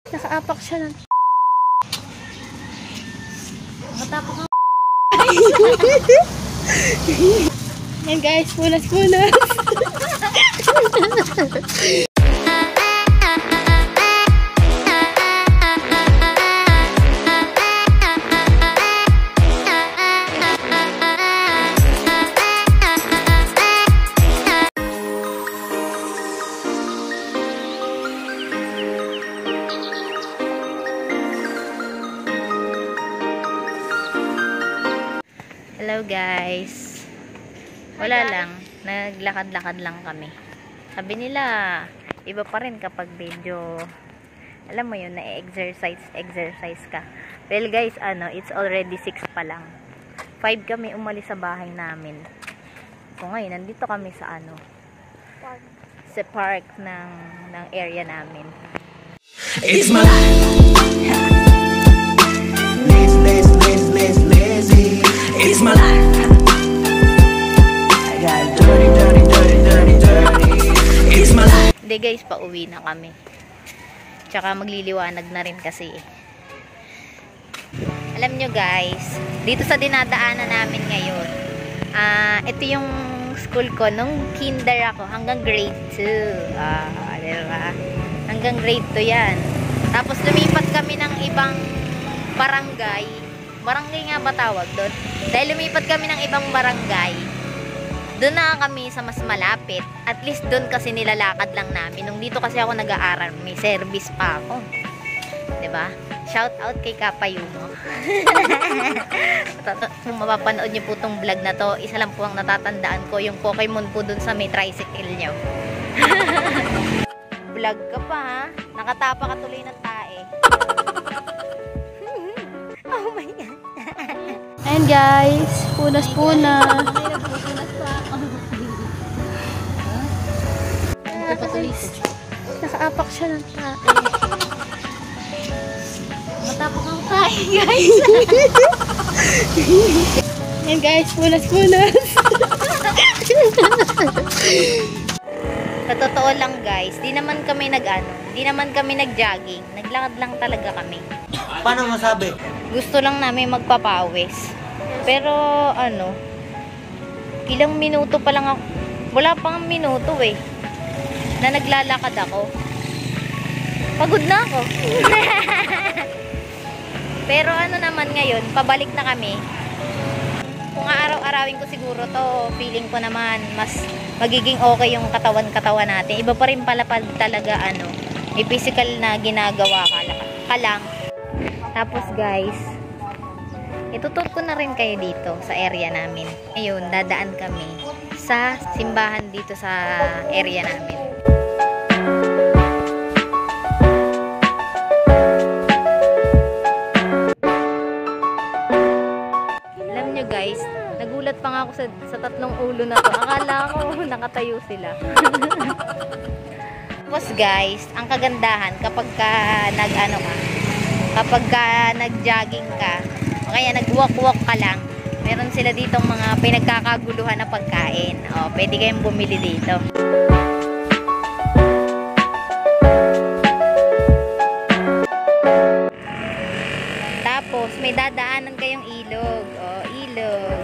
Nakaapak siya ng... Matapos ang... Yan guys, punas-punas. Hello guys. Wala lang, naglakad-lakad lang kami. Sabi nila, iba pa rin kapag medyo, alam mo yun, na-exercise ka. Well guys, it's already 6 pa lang. 5 kami umalis sa bahay namin. So ngayon, nandito kami sa sa park ng area namin. It's my life. Lazy. It's my life. I got dirty. It's my life. Hindi guys, pauwi na kami. Tsaka magliliwanag na rin kasi. Alam nyo guys, dito sa dinadaanan namin ngayon, ito yung school ko nung kinder ako hanggang grade 2. Diba? Hanggang grade 2 yan. Tapos lumipat kami ng ibang barangay. Barangay nga ba tawag doon? Dahil lumipat kami ng ibang barangay, doon na kami sa mas malapit. At least doon kasi nilalakad lang namin. Nung dito kasi ako nag-aaral, may service pa ako. 'Di ba? Shout out kay Kapayumo. Kung mapapanood niyo po tong vlog na to, isa lang po ang natatandaan ko, yung Pokemon po doon sa may tricycle niyo. Vlog ka pa ha? Nakatapa ka tuloy ng tae. Oh my God. Ayan guys, punas-punas. Nakaapak siya ng tae. Matapos ang tae guys. Ayan guys, punas-punas. Sa totoo lang guys, di naman kami nag-jogging. Naglakad lang talaga kami. Paano masabi? Gusto lang namin magpapawis. Pero ilang minuto pa lang ako. Wala pang minuto na naglalakad ako. Pagod na ako. Pero naman ngayon, pabalik na kami. Kung araw-arawin ko siguro to, feeling ko naman mas magiging okay yung katawan natin. Iba pa rin pala talaga may physical na ginagawa ka lang. Tapos guys, ituturo ko na rin kayo dito sa area namin. Ayun, dadaan kami sa simbahan dito sa area namin. Alam nyo guys, nagulat pa nga ako sa tatlong ulo na to. Akala ko nakatayo sila. Tapos guys, ang kagandahan kapag nag-jogging ka, o kaya nag-walk ka lang, meron sila ditong mga pinagkakaguluhan na pagkain. Pwede kayong bumili dito. Tapos, may dadaanan kayong ilog. Ilog.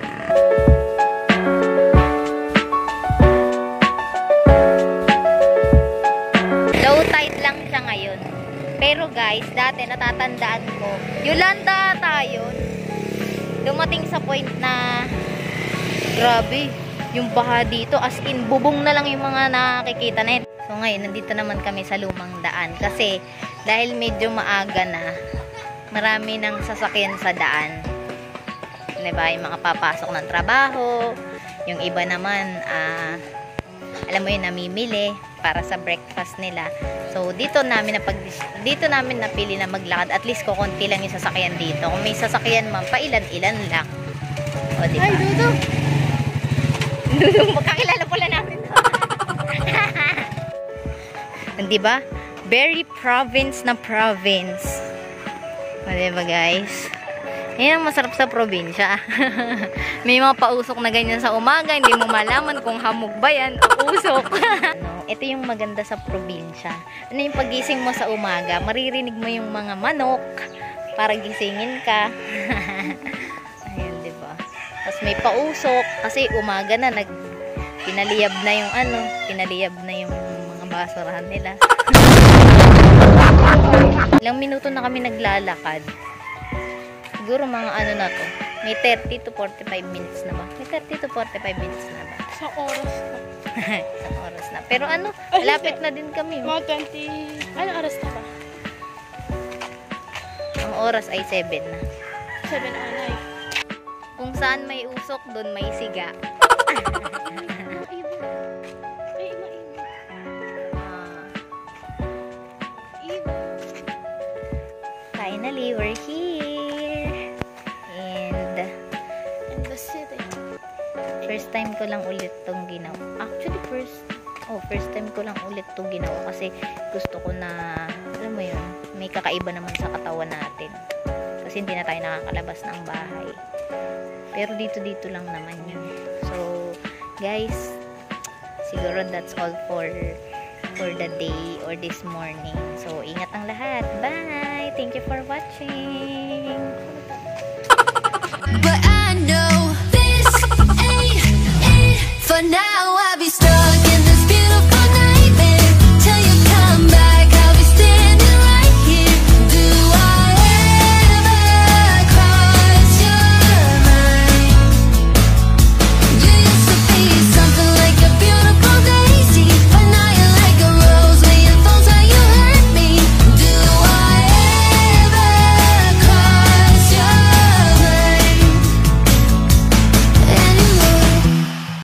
Low tide lang siya ngayon. Pero guys, dati natatandaan ko, Yolanda tayo, dumating sa point na grabe, yung baha dito, as in, bubong na lang yung mga nakikita na. So ngayon, nandito naman kami sa lumang daan. Kasi, dahil medyo maaga na, marami ng sasakyan sa daan. Diba? Yung mga papasok ng trabaho, yung iba naman, alam mo yun, namimili para sa breakfast nila. So, dito namin napili na maglakad. At least, kukunti lang yung sasakyan dito. Kung may sasakyan man, pailan-ilan lang. O, diba? Ay, Dudo! Dudo, magkakilala pala namin. Diba? Very province na province. O, diba guys? Yan ang masarap sa probinsya. May mga pausok na ganyan sa umaga, hindi mo malaman kung hamog ba yan o usok. Ito yung maganda sa probinsya. Ano yung pagising mo sa umaga, maririnig mo yung mga manok para gisingin ka. Ayun, diba? Tapos may pausok kasi umaga na pinaliyab na yung pinaliyab na yung mga basurahan nila. Ilang minuto na kami naglalakad. Siguro mga na to. May 30 to 45 minutes na ba? May 30 to 45 minutes na ba? Isang oras na. Isang oras na. Pero malapit na din kami. Mga 20... Anong oras na ba? Ang oras ay 7 na. 7 anay. Kung saan may usok, doon may siga. Finally, we're here. And the city. First time ko lang ulit tong ginawa. Actually, first time ko lang ulit tong ginawa kasi gusto ko na, alam mo yun, may kakaiba naman sa katawan natin. Kasi hindi na tayo nakakalabas ng bahay. Pero dito lang naman yun. So, guys, siguro that's all for the day or this morning. So, ingat ang lahat. Bye! Thank you for watching! But I know this ain't it for now.